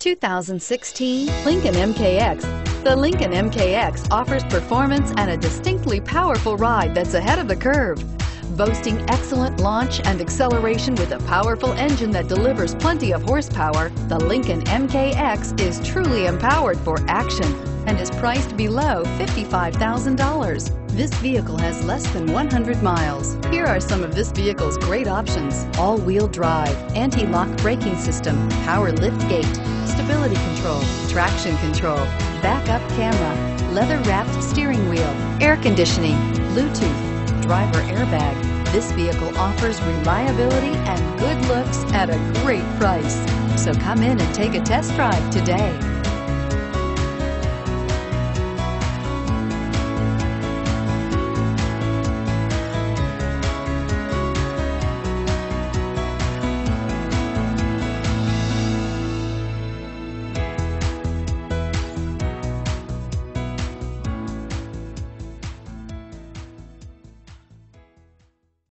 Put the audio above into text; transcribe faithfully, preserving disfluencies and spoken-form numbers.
two thousand sixteen Lincoln M K X. The Lincoln M K X offers performance and a distinctly powerful ride that's ahead of the curve. Boasting excellent launch and acceleration with a powerful engine that delivers plenty of horsepower, the Lincoln M K X is truly empowered for action and is priced below fifty-five thousand dollars. This vehicle has less than one hundred miles. Here are some of this vehicle's great options: all-wheel drive, anti-lock braking system, power liftgate, stability control, traction control, backup camera, leather-wrapped steering wheel, air conditioning, Bluetooth, driver airbag. This vehicle offers reliability and good looks at a great price. So come in and take a test drive today.